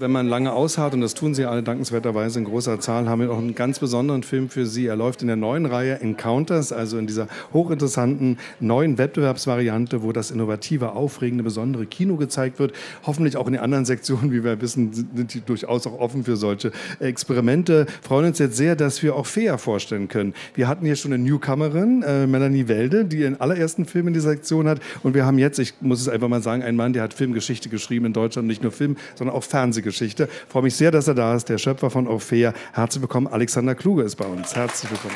Wenn man lange ausharrt, und das tun Sie alle dankenswerterweise in großer Zahl, haben wir auch einen ganz besonderen Film für Sie. Er läuft in der neuen Reihe Encounters, also in dieser hochinteressanten neuen Wettbewerbsvariante, wo das innovative, aufregende, besondere Kino gezeigt wird. Hoffentlich auch in den anderen Sektionen, wie wir wissen, sind die durchaus auch offen für solche Experimente. Wir freuen uns jetzt sehr, dass wir auch Orphea vorstellen können. Wir hatten hier schon eine Newcomerin, Melanie Welde, die ihren allerersten Film in dieser Sektion hat. Und wir haben jetzt, ich muss es einfach mal sagen, einen Mann, der hat Filmgeschichte geschrieben in Deutschland, nicht nur Film, sondern auch Fernsehgeschichte. Ich freue mich sehr, dass er da ist, der Schöpfer von Orphea. Herzlich willkommen, Alexander Kluge ist bei uns. Herzlich willkommen.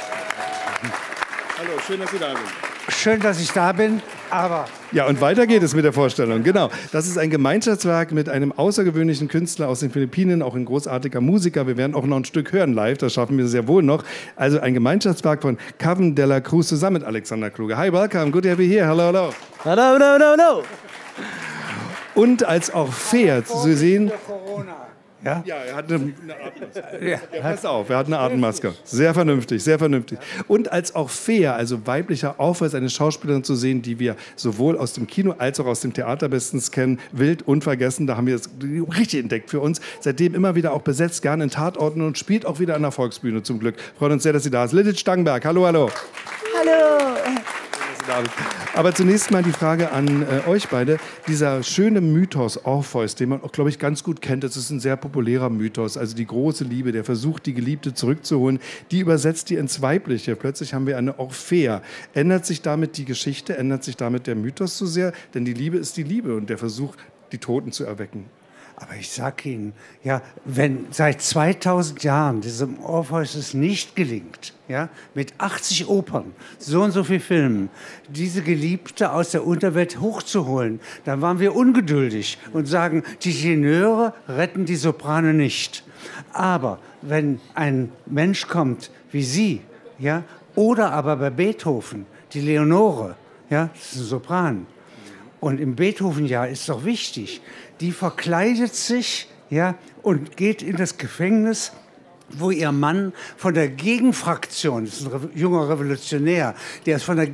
Hallo, schön, dass Sie da sind. Schön, dass ich da bin, aber... Ja, und weiter geht es mit der Vorstellung. Genau, das ist ein Gemeinschaftswerk mit einem außergewöhnlichen Künstler aus den Philippinen, auch ein großartiger Musiker. Wir werden auch noch ein Stück hören live, das schaffen wir sehr wohl noch. Also ein Gemeinschaftswerk von Kevin de la Cruz zusammen mit Alexander Kluge. Hi, welcome, good to have you here. Hello, hello. Hello, no, no, no. Und als Orphea zu sehen... Ja? Ja, er hat eine Atemmaske. Ja, pass auf, er hat eine Atemmaske. Sehr vernünftig, sehr vernünftig. Und als Orphea, also weiblicher Aufweis, eine Schauspielerin zu sehen, die wir sowohl aus dem Kino als auch aus dem Theater bestens kennen. Wild, unvergessen, da haben wir es richtig entdeckt für uns. Seitdem immer wieder auch besetzt, gerne in Tatorten und spielt auch wieder an der Volksbühne zum Glück. Freuen uns sehr, dass sie da ist. Lilith Stangenberg, hallo, hallo. Hallo. Aber zunächst mal die Frage an euch beide. Dieser schöne Mythos Orpheus, den man auch, glaube ich, ganz gut kennt, das ist ein sehr populärer Mythos. Also die große Liebe, der versucht, die Geliebte zurückzuholen, die übersetzt die ins Weibliche. Plötzlich haben wir eine Orphea. Ändert sich damit die Geschichte, ändert sich damit der Mythos so sehr? Denn die Liebe ist die Liebe und der Versuch, die Toten zu erwecken. Aber ich sag Ihnen, ja, wenn seit 2000 Jahren diesem Orpheus es nicht gelingt, ja, mit 80 Opern, so und so viel Filmen, diese Geliebte aus der Unterwelt hochzuholen, dann waren wir ungeduldig und sagen, die Tenöre retten die Soprane nicht. Aber wenn ein Mensch kommt wie Sie, ja, oder aber bei Beethoven, die Leonore, ja, das ist ein Sopran. Und im Beethoven-Jahr ist doch wichtig, die verkleidet sich, ja, und geht in das Gefängnis, wo ihr Mann von der Gegenfraktion, das ist ein junger Revolutionär, der ist von der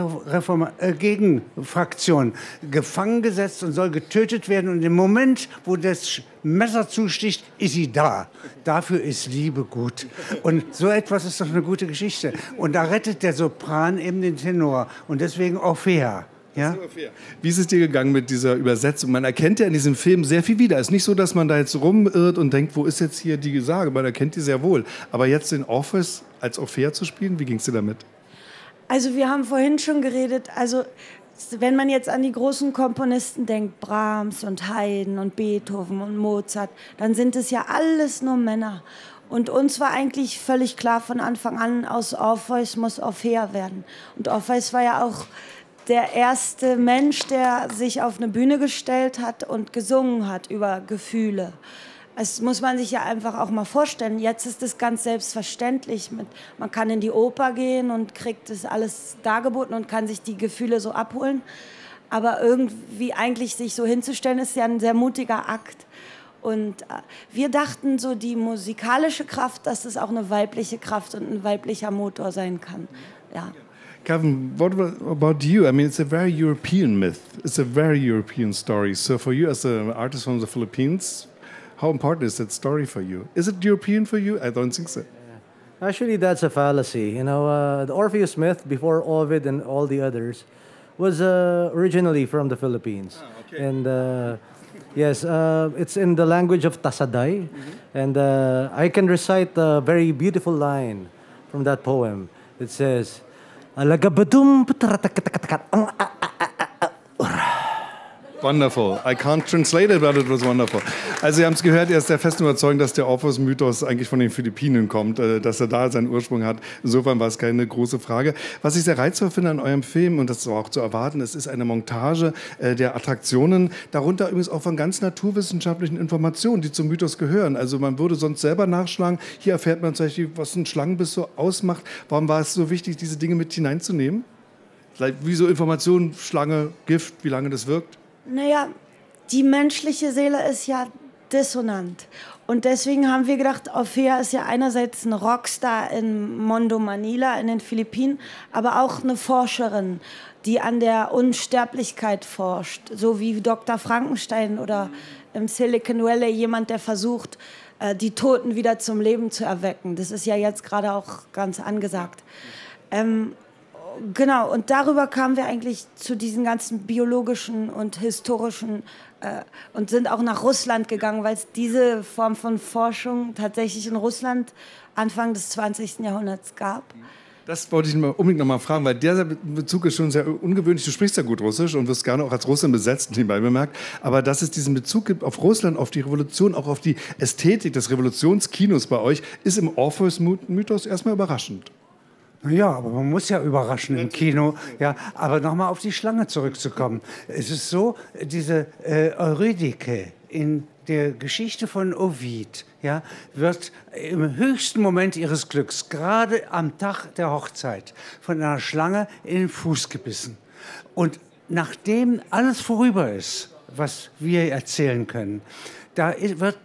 Gegenfraktion gefangen gesetzt und soll getötet werden. Und im Moment, wo das Messer zusticht, ist sie da. Dafür ist Liebe gut. Und so etwas ist doch eine gute Geschichte. Und da rettet der Sopran eben den Tenor. Und deswegen Orphea. Ja? Wie ist es dir gegangen mit dieser Übersetzung? Man erkennt ja in diesem Film sehr viel wieder. Es ist nicht so, dass man da jetzt rumirrt und denkt, wo ist jetzt hier die Sage? Man erkennt die sehr wohl. Aber jetzt den Orpheus als Orphea zu spielen, wie ging es dir damit? Also wir haben vorhin schon geredet, also wenn man jetzt an die großen Komponisten denkt, Brahms und Haydn und Beethoven und Mozart, dann sind es ja alles nur Männer. Und uns war eigentlich völlig klar von Anfang an, aus Orpheus muss Orphea werden. Und Orpheus war ja auch der erste Mensch, der sich auf eine Bühne gestellt hat und gesungen hat über Gefühle. Das muss man sich ja einfach auch mal vorstellen. Jetzt ist es ganz selbstverständlich. Man kann in die Oper gehen und kriegt das alles dargeboten und kann sich die Gefühle so abholen. Aber irgendwie eigentlich sich so hinzustellen, ist ja ein sehr mutiger Akt. Und wir dachten so, die musikalische Kraft, dass es auch eine weibliche Kraft und ein weiblicher Motor sein kann. Ja. Kevin, what about you? I mean, it's a very European myth. It's a very European story. So for you as an artist from the Philippines, how important is that story for you? Is it European for you? I don't think so. Actually, that's a fallacy. You know, the Orpheus myth, before Ovid and all the others, was originally from the Philippines. Ah, okay. And yes, it's in the language of Tasaday. And I can recite a very beautiful line from that poem. It says, Alagabadum. Wonderful. I can't translate it, but it was wonderful. Also Sie haben es gehört, er ist der festen Überzeugung, dass der Orpheus-Mythos eigentlich von den Philippinen kommt, dass er da seinen Ursprung hat. Insofern war es keine große Frage. Was ich sehr reizvoll finde an eurem Film, und das war auch zu erwarten, es ist eine Montage der Attraktionen, darunter übrigens auch von ganz naturwissenschaftlichen Informationen, die zum Mythos gehören. Also man würde sonst selber nachschlagen. Hier erfährt man zum Beispiel, was ein Schlangenbiss so ausmacht. Warum war es so wichtig, diese Dinge mit hineinzunehmen? Wie so Informationen, Schlange, Gift, wie lange das wirkt? Naja, die menschliche Seele ist ja dissonant. Und deswegen haben wir gedacht, Orphea ist ja einerseits ein Rockstar in Mondo Manila in den Philippinen, aber auch eine Forscherin, die an der Unsterblichkeit forscht, so wie Dr. Frankenstein oder im Silicon Valley jemand, der versucht, die Toten wieder zum Leben zu erwecken. Das ist ja jetzt gerade auch ganz angesagt. Genau, und darüber kamen wir eigentlich zu diesen ganzen biologischen und historischen und sind auch nach Russland gegangen, weil es diese Form von Forschung tatsächlich in Russland Anfang des 20. Jahrhunderts gab. Das wollte ich unbedingt noch mal fragen, weil der Bezug ist schon sehr ungewöhnlich. Du sprichst ja gut Russisch und wirst gerne auch als Russin besetzt, nebenbei bemerkt. Aber dass es diesen Bezug gibt auf Russland, auf die Revolution, auch auf die Ästhetik des Revolutionskinos bei euch, ist im Orpheus-Mythos erstmal überraschend. Ja, aber man muss ja überraschen im Kino. Ja, aber nochmal auf die Schlange zurückzukommen. Es ist so, diese Eurydike in der Geschichte von Ovid, ja, wird im höchsten Moment ihres Glücks, gerade am Tag der Hochzeit, von einer Schlange in den Fuß gebissen. Und nachdem alles vorüber ist, was wir erzählen können, da wird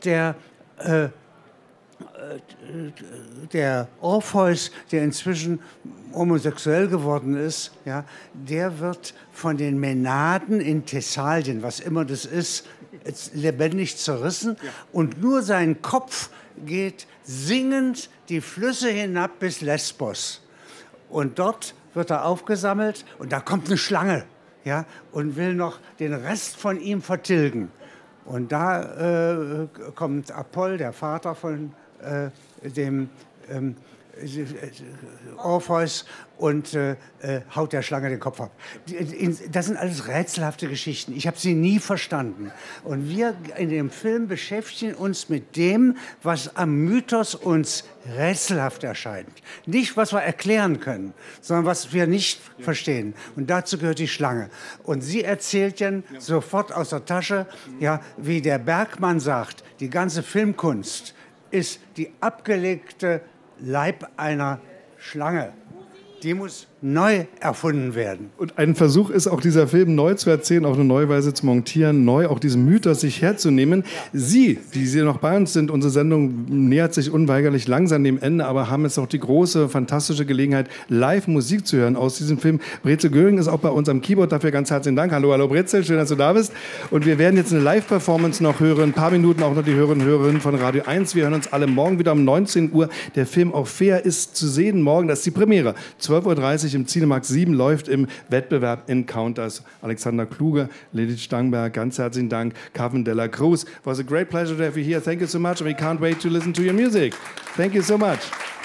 der Orpheus, der inzwischen homosexuell geworden ist, ja, der wird von den Mänaden in Thessalien, was immer das ist, lebendig zerrissen. Ja. Und nur sein Kopf geht singend die Flüsse hinab bis Lesbos. Und dort wird er aufgesammelt und da kommt eine Schlange, ja, und will noch den Rest von ihm vertilgen. Und da kommt Apoll, der Vater von dem Orpheus, und haut der Schlange den Kopf ab. Das sind alles rätselhafte Geschichten. Ich habe sie nie verstanden. Und wir in dem Film beschäftigen uns mit dem, was am Mythos uns rätselhaft erscheint. Nicht, was wir erklären können, sondern was wir nicht verstehen. Und dazu gehört die Schlange. Und sie erzählt dann sofort aus der Tasche, ja, wie der Bergmann sagt, die ganze Filmkunst ist die abgelegte Leib einer Schlange. Die muss neu erfunden werden. Und ein Versuch ist auch, dieser Film neu zu erzählen, auf eine neue Weise zu montieren, neu auch diesen Mythos sich herzunehmen. Sie, die Sie noch bei uns sind, unsere Sendung nähert sich unweigerlich langsam dem Ende, aber haben jetzt noch die große, fantastische Gelegenheit, live Musik zu hören aus diesem Film. Brezel Göring ist auch bei uns am Keyboard, dafür ganz herzlichen Dank. Hallo, hallo Brezel, schön, dass du da bist. Und wir werden jetzt eine Live-Performance noch hören, ein paar Minuten auch noch die Hörerinnen und Hörer von Radio 1. Wir hören uns alle morgen wieder um 19 Uhr. Der Film auf Fair ist zu sehen morgen, das ist die Premiere. 12:30 Uhr im Cinemax 7 läuft im Wettbewerb Encounters. Alexander Kluge, Lilith Stangberg, ganz herzlichen Dank. Carmen de la Cruz. It was a great pleasure to have you here. Thank you so much and we can't wait to listen to your music. Thank you so much.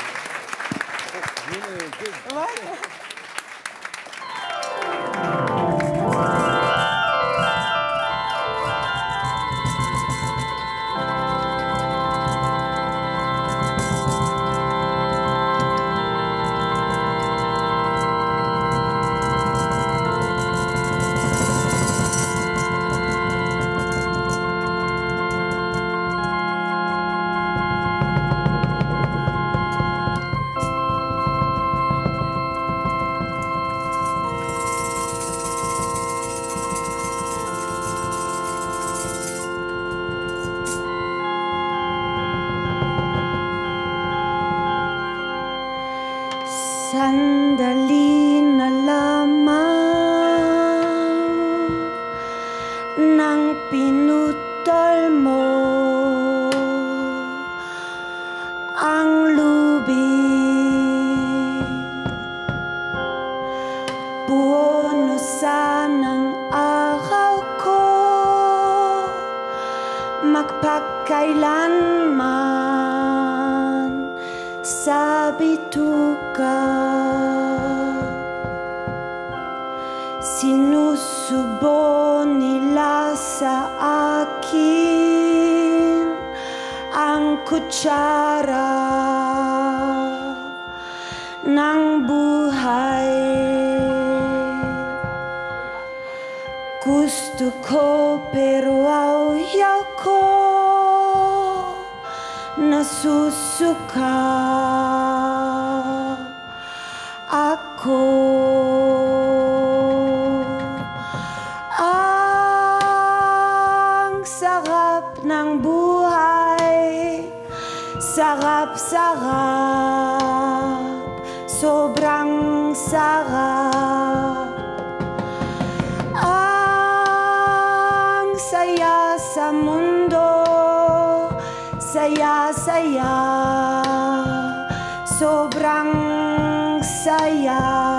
Sandali na lamang ng pinutol mo ang lubid. Puno sanang araw ko magpakailanman sa bituka. Sinusubo nila sa akin ang kutsara ng buhay. Gusto ko pero ayaw ko, nasusuka ako. Ng buhay, sarap-sarap, sobrang sarap. Ang saya sa mundo saya, sobrang saya.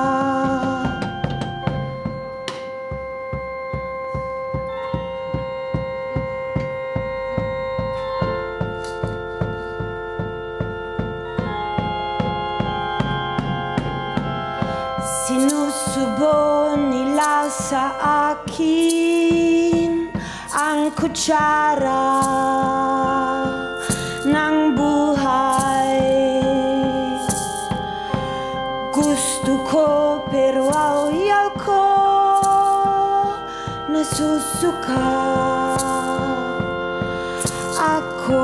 Sinusubo nila sa akin ang kutsara ng buhay. Gusto ko pero ayaw ko, nasusuka ako.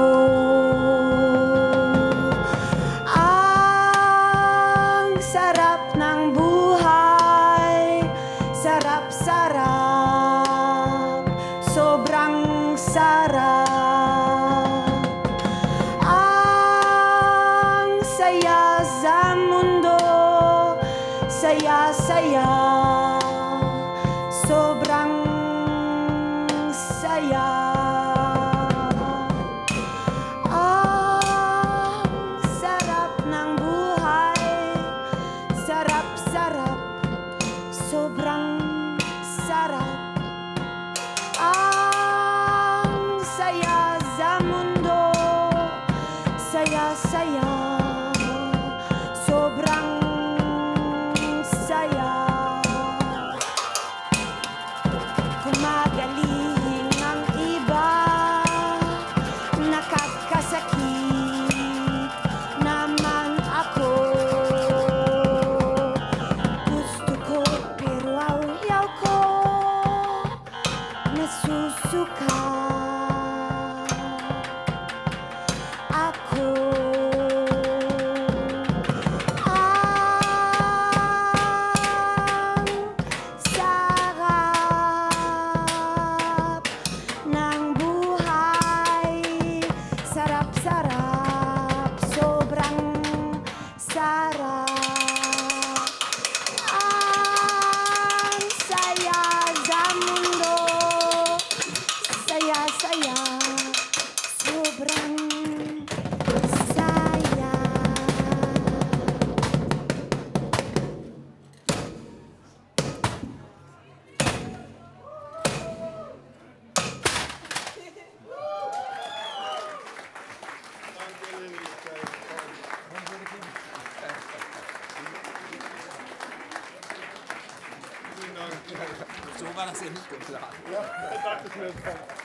Ang sarap ng buhay, sarap-sarap, sobrang sarap. Ang saya sa mundo, saya-saya, sobrang saya. Ang sarap ng buhay, sarap-sarap, sobrang sarap. Ang saya sa mundo, saya-saya, sobrang saya. Gumagaling ang iba, nakakasakit naman ako. Gusto ko pero ayaw ko, nasusuka ako. Ang sarap ng buhay, sarap-sarap, sobrang sarap. Ang saya sa mundo, saya-saya, sobrang saya. So war das ja nicht geplant.